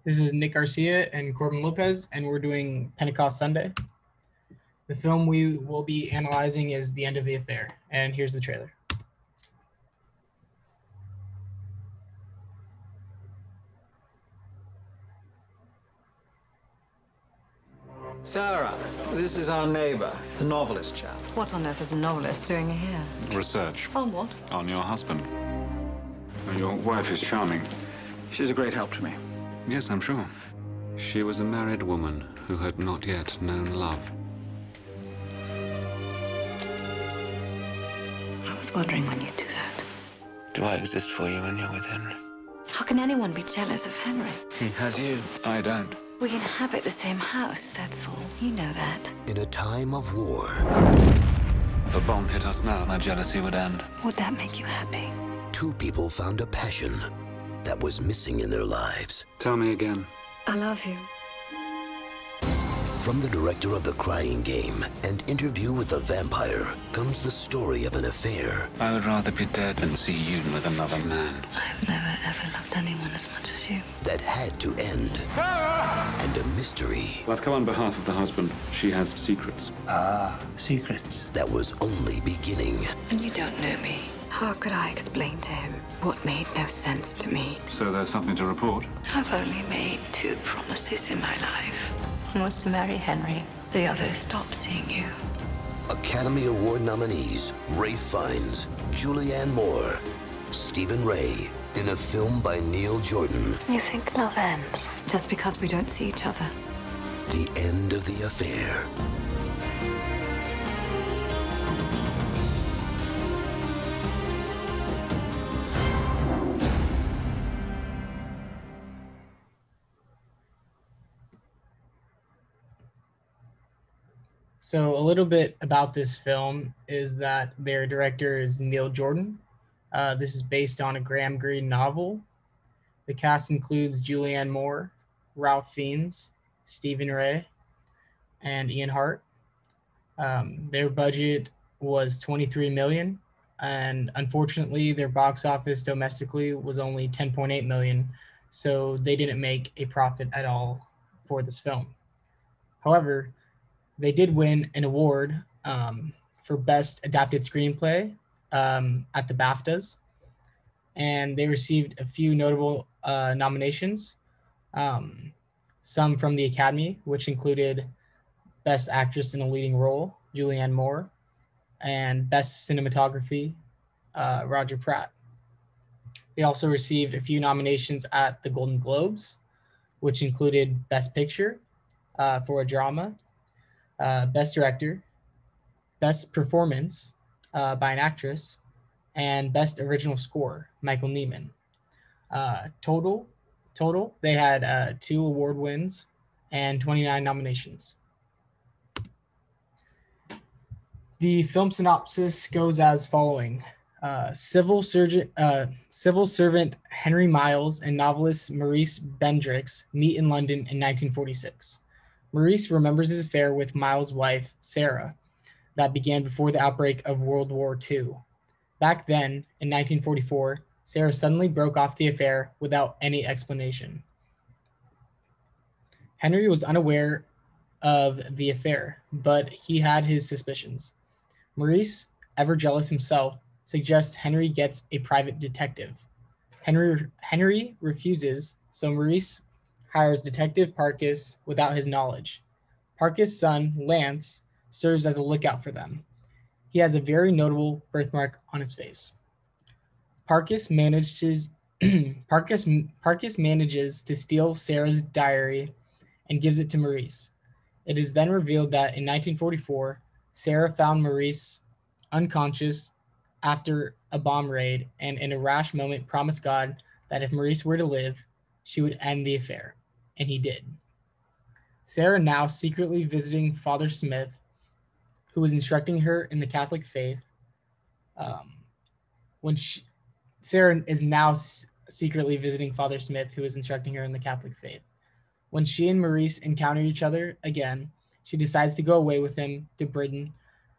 This is Nick Garcia and Corbin Lopez, and we're doing Pentecost Sunday. The film we will be analyzing is The End of the Affair, and here's the trailer. Sarah, this is our neighbor, the novelist chap. What on earth is a novelist doing here? Research On what? on your husband. Your wife is charming. She's a great help to me. Yes, I'm sure. She was a married woman who had not yet known love. I was wondering when you'd do that. Do I exist for you when you're with Henry? How can anyone be jealous of Henry? He has you. I don't. We inhabit the same house, that's all. You know that. In a time of war, If a bomb hit us now, my jealousy would end. Would that make you happy? two people found a passion that was missing in their lives. Tell me again. I love you. From the director of The Crying Game and Interview with the Vampire comes the story of an affair I would rather be dead than see you with another man. I've never ever loved anyone as much as you. that had to end. And a mystery Well, I've come on behalf of the husband. She has secrets. Secrets. that was only beginning. And you don't know me. How could I explain to him what made no sense to me? So there's something to report? I've only made two promises in my life. One was to marry Henry. The other is stop seeing you. Academy Award nominees Ralph Fiennes, Julianne Moore, Stephen Ray, in a film by Neil Jordan. You think love ends just because we don't see each other? The End of the Affair. So, a little bit about this film is that their director is Neil Jordan. This is based on a Graham Greene novel. The cast includes Julianne Moore, Ralph Fiennes, Stephen Ray, and Ian Hart. Their budget was $23 million, and unfortunately, their box office domestically was only $10.8 million, so they didn't make a profit at all for this film. However, they did win an award for Best Adapted Screenplay at the BAFTAs, and they received a few notable nominations, some from the Academy, which included Best Actress in a Leading Role, Julianne Moore, and Best Cinematography, Roger Pratt. They also received a few nominations at the Golden Globes, which included Best Picture for a drama, Best Director, Best Performance by an Actress, and Best Original Score, Michael Nyman. Total, they had 2 award wins and 29 nominations. The film synopsis goes as following. Civil servant Henry Miles and novelist Maurice Bendrix meet in London in 1946. Maurice remembers his affair with Miles' wife, Sarah, that began before the outbreak of World War II. Back then, in 1944, Sarah suddenly broke off the affair without any explanation. Henry was unaware of the affair, but he had his suspicions. Maurice, ever jealous himself, suggests Henry gets a private detective. Henry refuses, so Maurice hires Detective Parkes without his knowledge. Parkes' son, Lance, serves as a lookout for them. He has a very notable birthmark on his face. Parkes manages to steal Sarah's diary and gives it to Maurice. It is then revealed that in 1944, Sarah found Maurice unconscious after a bomb raid and in a rash moment promised God that if Maurice were to live, she would end the affair. And he did. Sarah, now secretly visiting Father Smith, who was instructing her in the Catholic faith, Sarah is now secretly visiting Father Smith, who is instructing her in the Catholic faith. When she and Maurice encounter each other again, she decides to go away with him to Brighton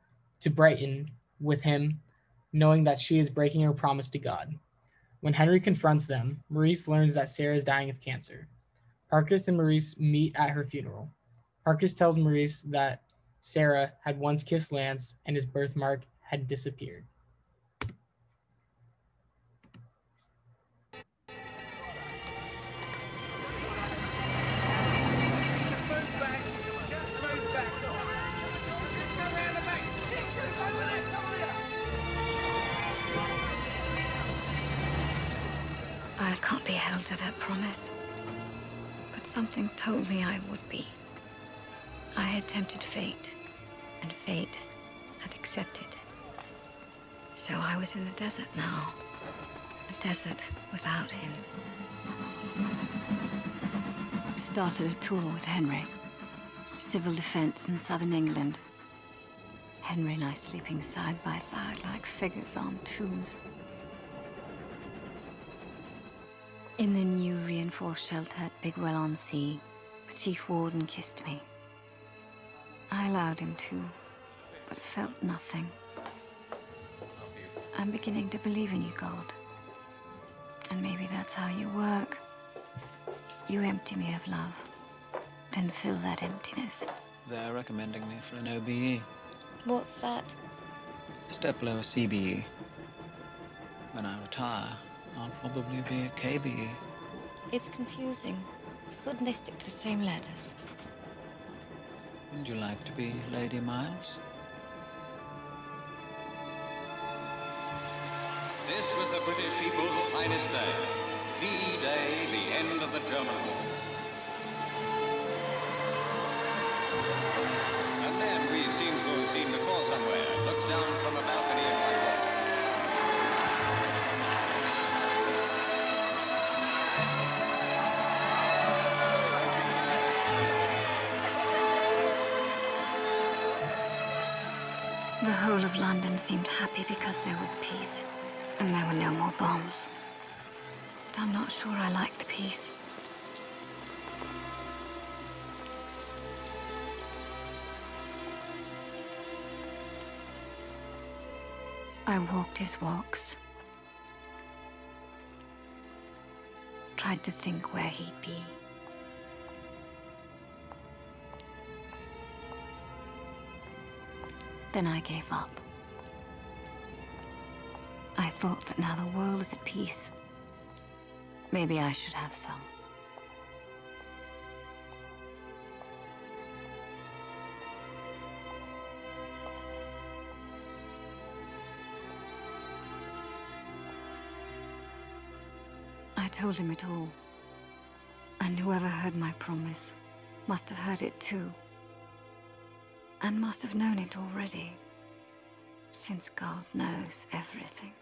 with him, knowing that she is breaking her promise to God. When Henry confronts them, Maurice learns that Sarah is dying of cancer. Harkis and Maurice meet at her funeral. Harkis tells Maurice that Sarah had once kissed Lance and his birthmark had disappeared. I can't be held to that promise, but something told me I would be. I had tempted fate, and fate had accepted. So I was in the desert now, a desert without him. Started a tour with Henry. Civil defense in southern England. Henry and I sleeping side by side like figures on tombs. In the new reinforced shelter at Bigwell-on-Sea, the chief warden kissed me. I allowed him to, but felt nothing. I'm beginning to believe in you, God. And maybe that's how you work. You empty me of love, then fill that emptiness. They're recommending me for an OBE. What's that? Step below a CBE. When I retire, I'll probably be a KBE. It's confusing. Couldn't they stick to the same letters? Wouldn't you like to be Lady Miles? This was the British people's finest day. D-Day, the end of the German war. And then we seem to have seen the call somewhere. Looks down from a balcony in London. The whole of London seemed happy because there was peace, and there were no more bombs. But I'm not sure I like the peace. I walked his walks. Tried to think where he'd be. Then I gave up. I thought that now the world is at peace, maybe I should have some. I told him it all. And whoever heard my promise must have heard it too. And must have known it already, since God knows everything.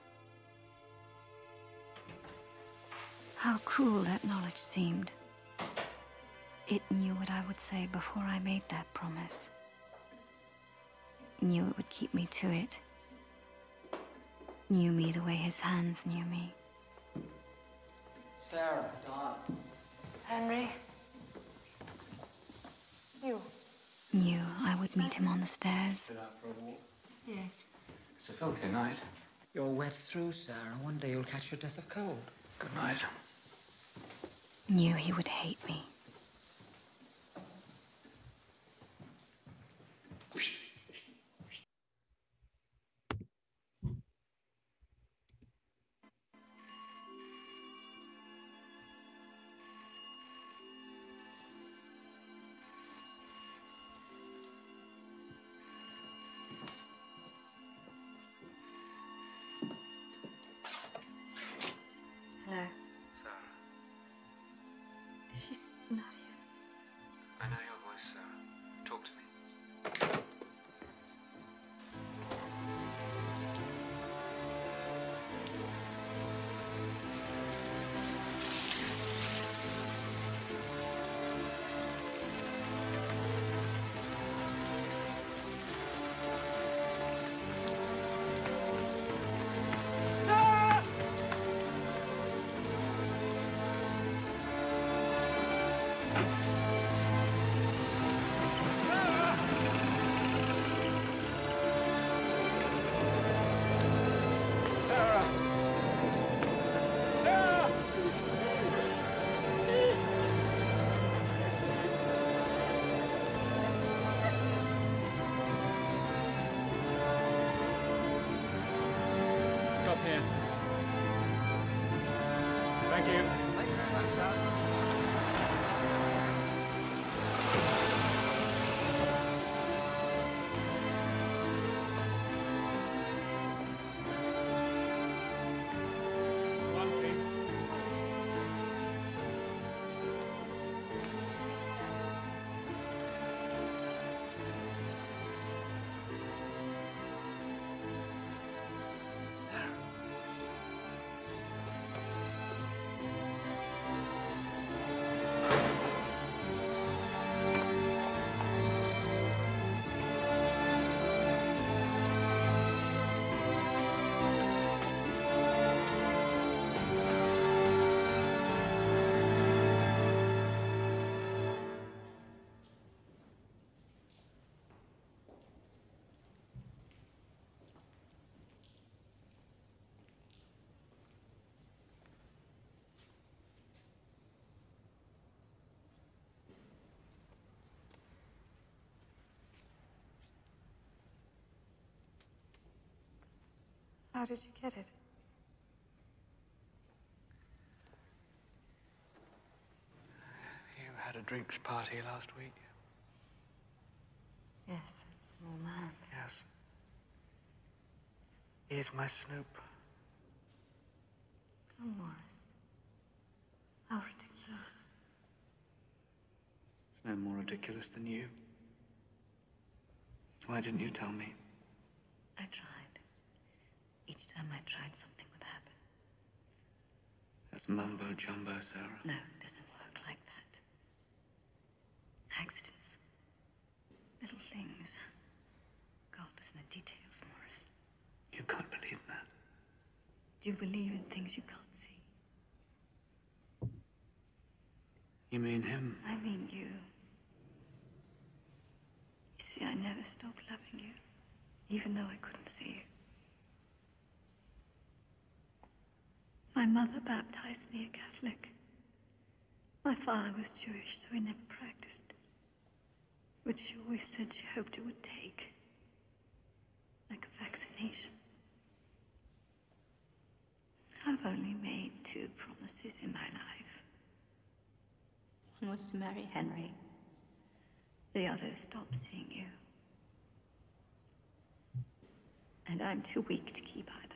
How cruel that knowledge seemed. It knew what I would say before I made that promise. Knew it would keep me to it. Knew me the way his hands knew me. Sarah, darling. Henry? You? Knew I would meet him on the stairs. Out for a walk? Yes. It's a filthy night. You're wet through, Sarah. One day you'll catch your death of cold. Good night. Knew he would hate me. Hello. Sarah, She's not here. I know your voice, Sarah. Talk to me. How did you get it? You had a drinks party last week. Yes, that small man. Yes. He's my Snoop. Oh, Morris. How ridiculous. It's no more ridiculous than you. Why didn't you tell me? I tried. Each time I tried, something would happen. That's mumbo jumbo, Sarah. No, it doesn't work like that. Accidents. Little things. God is in the details, Morris. You can't believe that. Do you believe in things you can't see? You mean him? I mean you. You see, I never stopped loving you, even though I couldn't see you. My mother baptized me a Catholic. My father was Jewish, so he never practiced. But she always said she hoped it would take. Like a vaccination. I've only made 2 promises in my life. One was to marry Henry. The other to stop seeing you. And I'm too weak to keep either.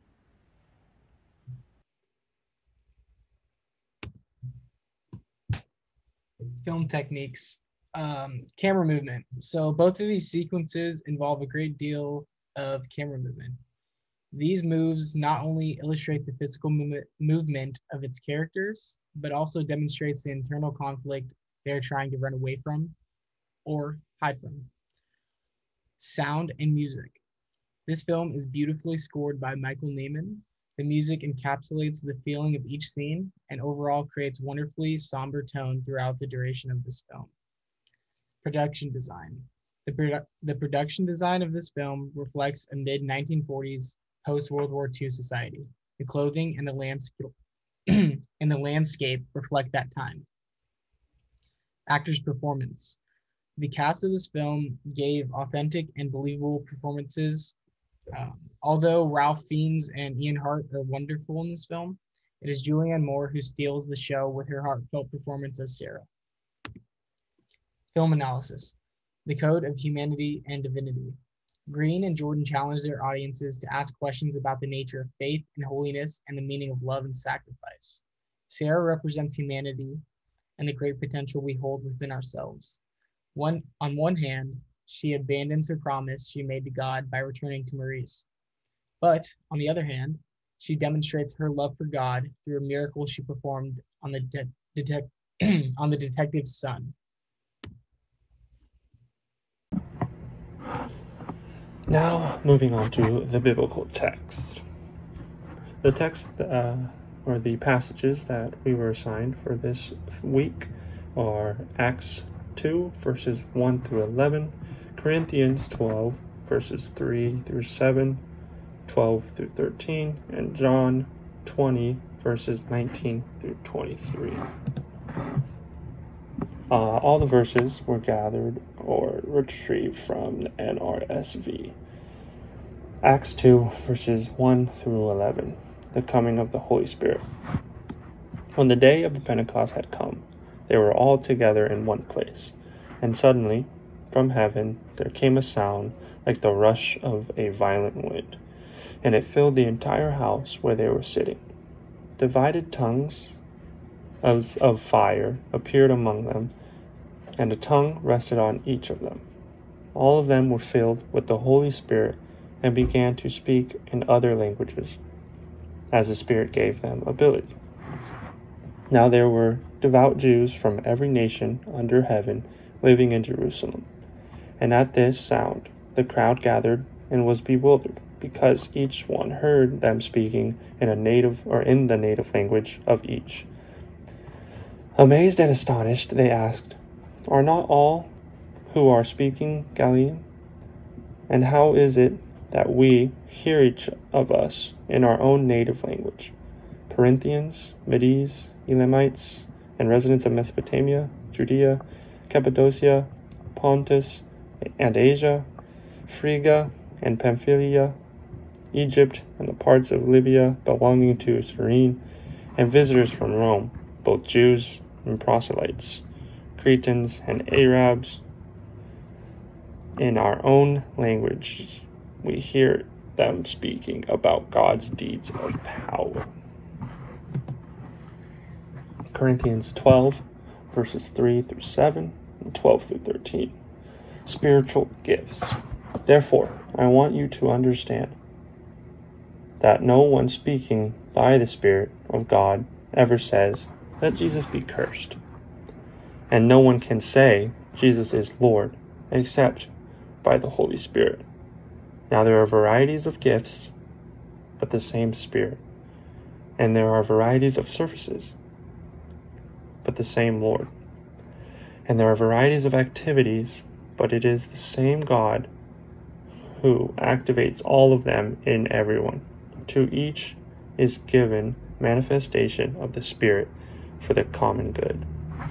Film techniques. Camera movement. So both of these sequences involve a great deal of camera movement. These moves not only illustrate the physical movement of its characters, but also demonstrates the internal conflict they're trying to run away from or hide from. Sound and music. This film is beautifully scored by Michael Nyman. The music encapsulates the feeling of each scene and overall creates wonderfully somber tone throughout the duration of this film. Production design. The production design of this film reflects a mid-1940s post-World War II society. The clothing and the landscape reflect that time. Actors' performance. The cast of this film gave authentic and believable performances. Although Ralph Fiennes and Ian Hart are wonderful in this film, it is Julianne Moore who steals the show with her heartfelt performance as Sarah. Film analysis. The Code of Humanity and Divinity. Green and Jordan challenge their audiences to ask questions about the nature of faith and holiness and the meaning of love and sacrifice. Sarah represents humanity and the great potential we hold within ourselves. On one hand, she abandons her promise she made to God by returning to Maurice. But on the other hand, she demonstrates her love for God through a miracle she performed on the detective's son. Now, moving on to the biblical text. The text, or the passages that we were assigned for this week are Acts 2, verses 1 through 11, Corinthians 12, verses 3 through 7, 12 through 13, and John 20, verses 19 through 23. All the verses were gathered or retrieved from the NRSV. Acts 2, verses 1 through 11, the coming of the Holy Spirit. When the day of the Pentecost had come, they were all together in one place, and suddenly, from heaven, there came a sound like the rush of a violent wind, and it filled the entire house where they were sitting. Divided tongues of fire appeared among them, and a tongue rested on each of them. All of them were filled with the Holy Spirit and began to speak in other languages, as the Spirit gave them ability. Now there were devout Jews from every nation under heaven living in Jerusalem. And at this sound the crowd gathered and was bewildered, because each one heard them speaking in the native language of each. Amazed and astonished, they asked, "Are not all who are speaking Galilean? And how is it that we hear each of us in our own native language? Parthians, Medes, Elamites, and residents of Mesopotamia, Judea, Cappadocia, Pontus, and Asia, Phrygia, and Pamphylia, Egypt, and the parts of Libya belonging to Cyrene, and visitors from Rome, both Jews and proselytes, Cretans and Arabs. In our own language, we hear them speaking about God's deeds of power. Corinthians 12, verses 3 through 7, and 12 through 13. Spiritual gifts. Therefore, I want you to understand that no one speaking by the Spirit of God ever says, "Let Jesus be cursed." And no one can say, "Jesus is Lord," except by the Holy Spirit. Now there are varieties of gifts, but the same Spirit. And there are varieties of services, but the same Lord. And there are varieties of activities, but it is the same God who activates all of them in everyone. To each is given manifestation of the Spirit for the common good.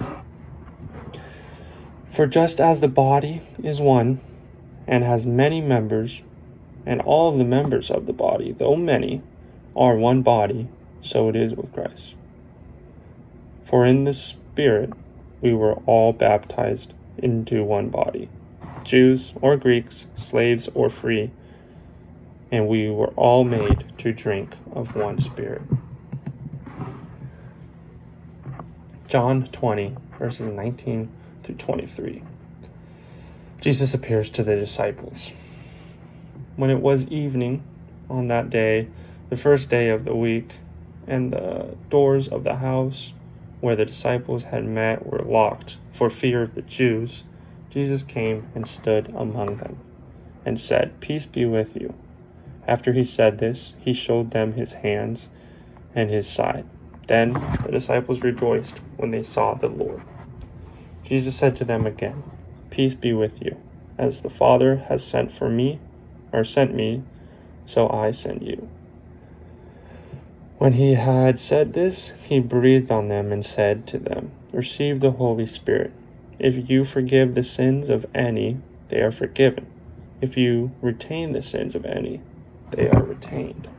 For just as the body is one and has many members, and all of the members of the body, though many, are one body, so it is with Christ. For in the Spirit we were all baptized into one body, Jews or Greeks, slaves or free, and we were all made to drink of one Spirit. John 20, verses 19 through 23. Jesus appears to the disciples. When it was evening on that day, the first day of the week, and the doors of the house where the disciples had met were locked for fear of the Jews, Jesus came and stood among them and said, "Peace be with you." After he said this, he showed them his hands and his side. Then the disciples rejoiced when they saw the Lord. Jesus said to them again, "Peace be with you. As the Father has sent me, so I send you." When he had said this, he breathed on them and said to them, "Receive the Holy Spirit. If you forgive the sins of any, they are forgiven. If you retain the sins of any, they are retained."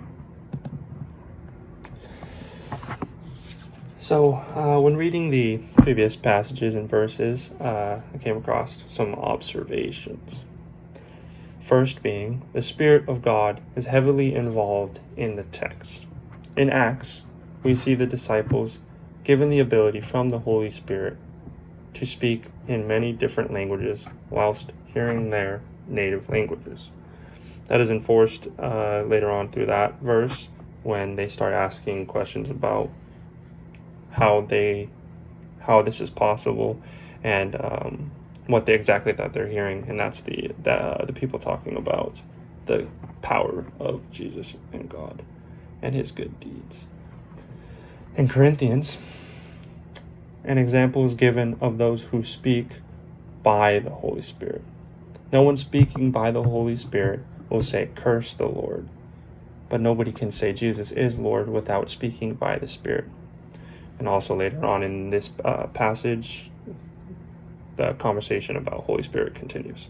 So, when reading the previous passages and verses, I came across some observations. First being, the Spirit of God is heavily involved in the text. In Acts, we see the disciples given the ability from the Holy Spirit to speak in many different languages whilst hearing their native languages. That is enforced later on through that verse when they start asking questions about how this is possible and what exactly that they're hearing, and that's the people talking about the power of Jesus and God and his good deeds. In Corinthians, an example is given of those who speak by the Holy Spirit. No one speaking by the Holy Spirit will say, "Curse the Lord," but nobody can say Jesus is Lord without speaking by the Spirit. And also later on in this passage, the conversation about Holy Spirit continues.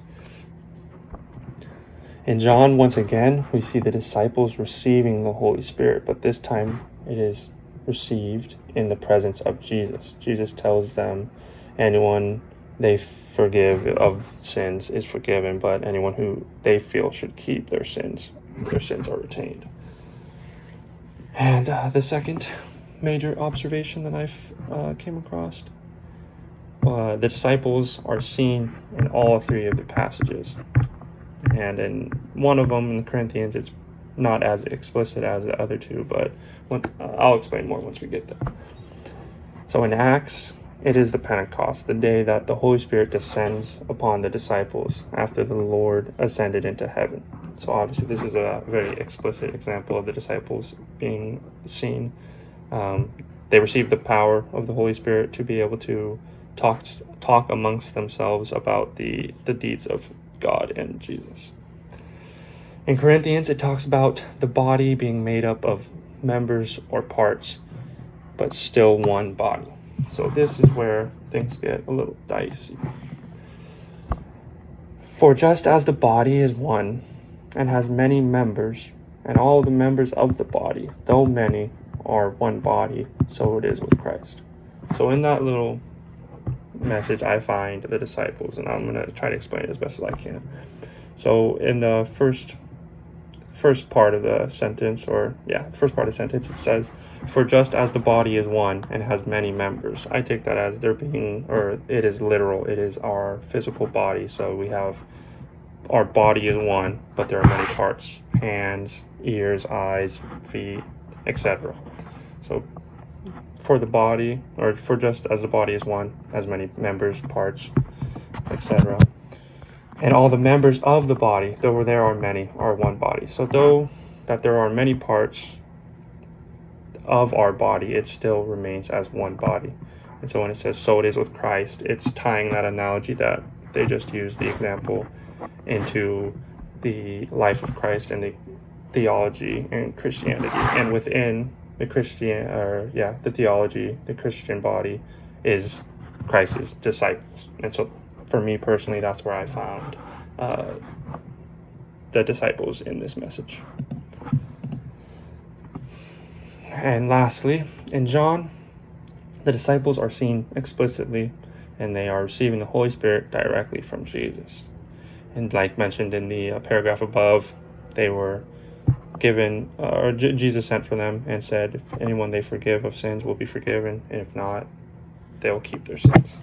In John, once again, we see the disciples receiving the Holy Spirit, but this time it is received in the presence of Jesus. Jesus tells them anyone they forgive of sins is forgiven, but anyone who they feel should keep their sins are retained. And the second major observation that I've came across, the disciples are seen in all three of the passages. And in one of them, in Corinthians, it's not as explicit as the other two, but I'll explain more once we get there. So in Acts, it is the Pentecost, the day that the Holy Spirit descends upon the disciples after the Lord ascended into heaven. So obviously this is a very explicit example of the disciples being seen. They received the power of the Holy Spirit to be able to talk amongst themselves about the deeds of God and Jesus. In Corinthians, it talks about the body being made up of members or parts, but still one body. So this is where things get a little dicey. For just as the body is one and has many members, and all the members of the body, though many, are one body, so it is with Christ. So in that little message, I find the disciples, and I'm going to try to explain it as best as I can. So in the first part of the sentence, it says, "For just as the body is one and has many members." I take that as it is literal. It is our physical body. So we have, our body is one, but there are many parts: hands, ears, eyes, feet, etc. So for the body, or for just as the body is one, has many members, parts, etc. And all the members of the body, though there are many, are one body. So though that there are many parts of our body, it still remains as one body. And so when it says, "So it is with Christ," it's tying that analogy that they just used, the example, into the life of Christ and the theology and Christianity. And within the the theology, the Christian body is Christ's disciples. And so for me personally, that's where I found the disciples in this message. And lastly, in John, the disciples are seen explicitly, and they are receiving the Holy Spirit directly from Jesus. And like mentioned in the paragraph above, they were given, Jesus sent for them and said, if anyone they forgive of sins will be forgiven, and if not, they will keep their sins.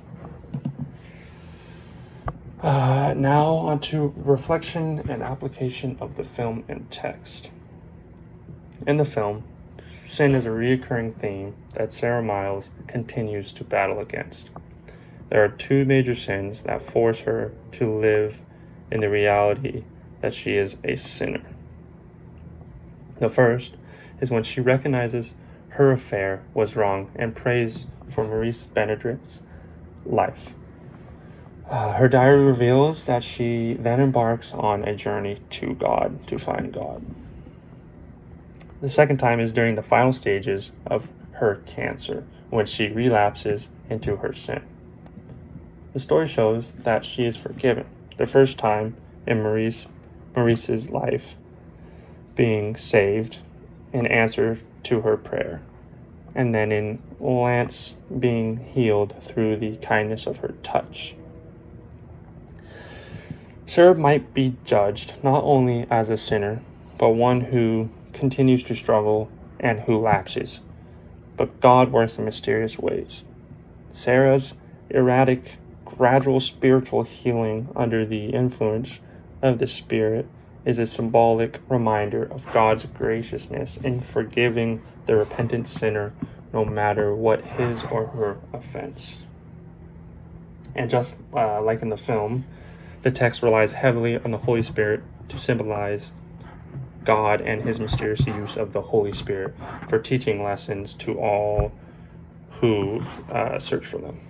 Now on to reflection and application of the film and text. In the film, sin is a recurring theme that Sarah Miles continues to battle against. There are two major sins that force her to live in the reality that she is a sinner. The first is when she recognizes her affair was wrong and prays for Maurice Benedict's life. Her diary reveals that she then embarks on a journey to God, to find God. The second time is during the final stages of her cancer, when she relapses into her sin. The story shows that she is forgiven. The first time in Maurice's life being saved in answer to her prayer, and then in Lance being healed through the kindness of her touch. Sarah might be judged not only as a sinner, but one who continues to struggle and who lapses. But God works in mysterious ways. Sarah's erratic, gradual spiritual healing under the influence of the Spirit is a symbolic reminder of God's graciousness in forgiving the repentant sinner, no matter what his or her offense. And just like in the film, the text relies heavily on the Holy Spirit to symbolize God and his mysterious use of the Holy Spirit for teaching lessons to all who search for them.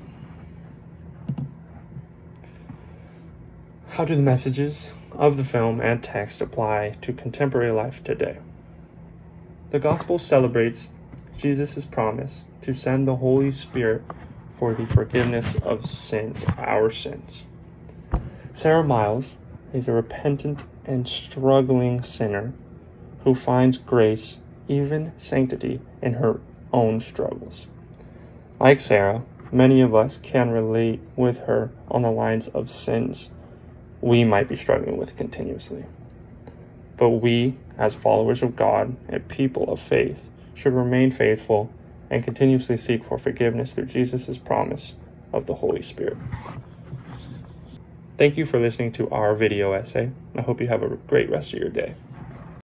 How do the messages of the film and text apply to contemporary life today? The Gospel celebrates Jesus' promise to send the Holy Spirit for the forgiveness of sins, our sins. Sarah Miles is a repentant and struggling sinner who finds grace, even sanctity, in her own struggles. Like Sarah, many of us can relate with her on the lines of sins we might be struggling with continuously. But we, as followers of God and people of faith, should remain faithful and continuously seek for forgiveness through Jesus' promise of the Holy Spirit. Thank you for listening to our video essay. I hope you have a great rest of your day.